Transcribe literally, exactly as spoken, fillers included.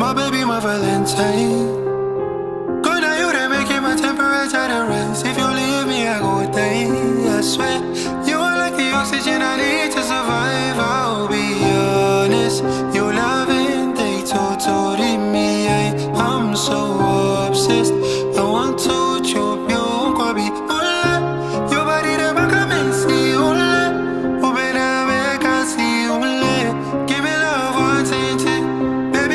My baby, my Valentine. Good now you they making my temperature to rise. If you leave me, I go die. I swear, you are like the oxygen I need to survive. I'll be honest, your loving they totally me. I, I'm so